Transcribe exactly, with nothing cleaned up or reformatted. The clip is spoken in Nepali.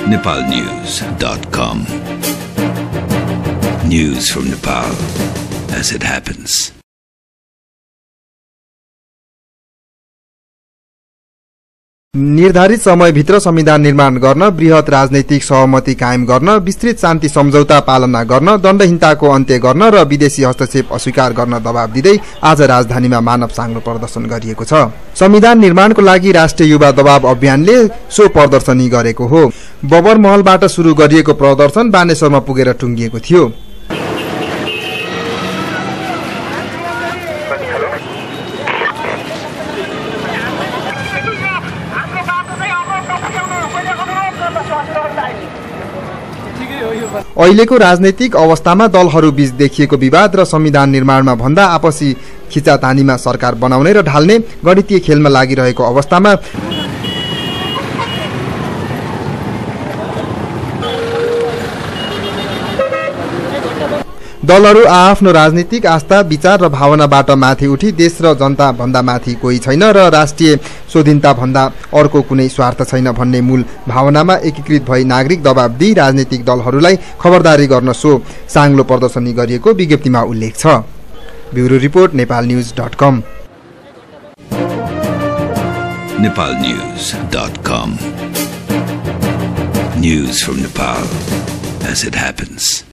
Nepal News dot com. News from Nepal as it happens. निर्धारित समयभित्र संविधान निर्माण गर्न, बृहत राजनैतिक सहमति कायम गर्न, विस्तृत शान्ति सम्झौता पालना गर्न, दण्डहीनताको अन्त्य गर्न र विदेशी हस्तक्षेप अस्वीकार गर्न दबाब दिँदै आज राजधानीमा मानव साङ्लो प्रदर्शन गरिएको छ। संविधान निर्माणको लागि राष्ट्रिय युवा दबाब अभियानले सो प्रदर्शनी गरेको हो। बबर महलबाट सुरु गरिएको प्रदर्शन बानेश्वरमा पुगेर टुङ्गिएको थियो। अहिलेको राजनैतिक अवस्थामा दलहरू बीच देखिएको विवाद र संविधान निर्माणमा भन्दा आपसी खिचातानीमा सरकार बनाउने र ढाल्ने गणितीय खेलमा लागिरहेको अवस्थामा दलहरू आआफ्नो राजनीतिक आस्था, विचार र भावनाबाट माथि उठी देश र जनता भन्दा माथि कोही छैन र राष्ट्रिय स्वाधीनता भन्दा अर्को कुनै स्वार्थ छैन भन्ने मूल भावनामा एकीकृत भई नागरिक दबाब दिई राजनीतिक दलहरूलाई खबरदारी गर्न सो साङ्लो प्रदर्शनी गरिएको विज्ञप्तिमा उल्लेख छ। Bureau report Nepal news dot com. Nepal News dot com. News from Nepal as it happens.